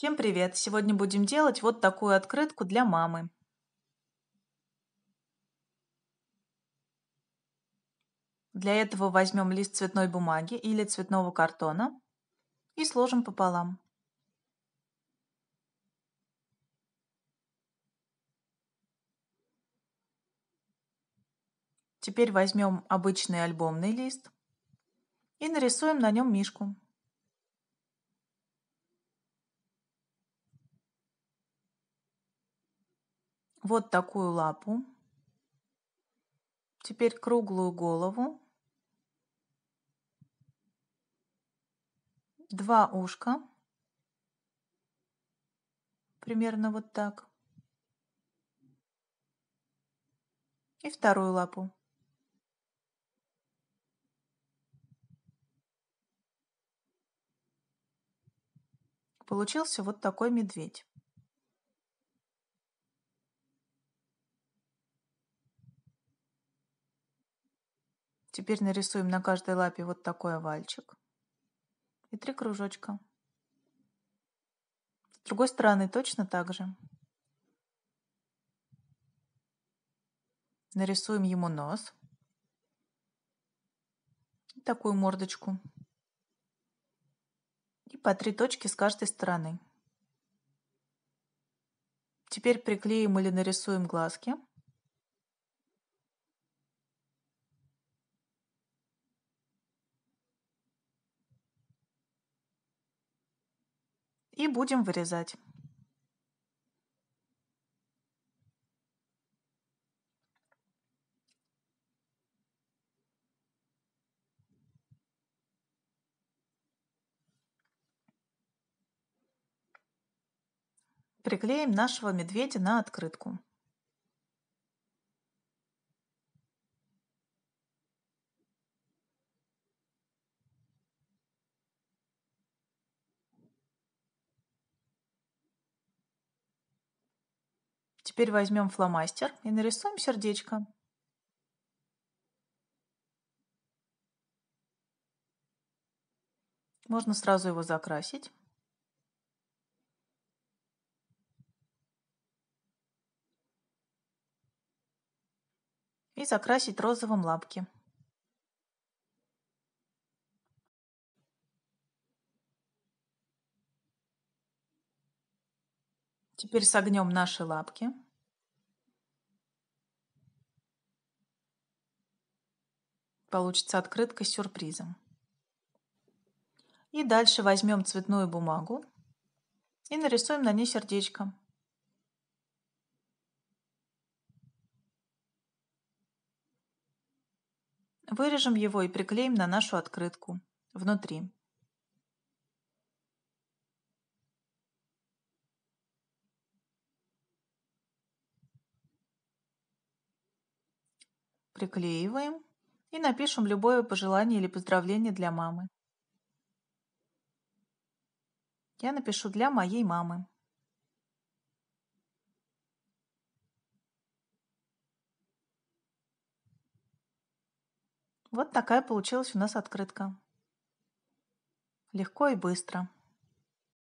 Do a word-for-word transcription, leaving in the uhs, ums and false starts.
Всем привет! Сегодня будем делать вот такую открытку для мамы. Для этого возьмем лист цветной бумаги или цветного картона и сложим пополам. Теперь возьмем обычный альбомный лист и нарисуем на нем мишку. Вот такую лапу. Теперь круглую голову. Два ушка. Примерно вот так. И вторую лапу. Получился вот такой медведь. Теперь нарисуем на каждой лапе вот такой овальчик и три кружочка. С другой стороны точно так же. Нарисуем ему нос. И такую мордочку. И по три точки с каждой стороны. Теперь приклеим или нарисуем глазки. И будем вырезать. Приклеим нашего медведя на открытку. Теперь возьмем фломастер и нарисуем сердечко. Можно сразу его закрасить. И закрасить розовым лапки. Теперь согнем наши лапки. Получится открытка с сюрпризом. И дальше возьмем цветную бумагу и нарисуем на ней сердечко. Вырежем его и приклеим на нашу открытку внутри. Приклеиваем и напишем любое пожелание или поздравление для мамы. Я напишу для моей мамы. Вот такая получилась у нас открытка. Легко и быстро.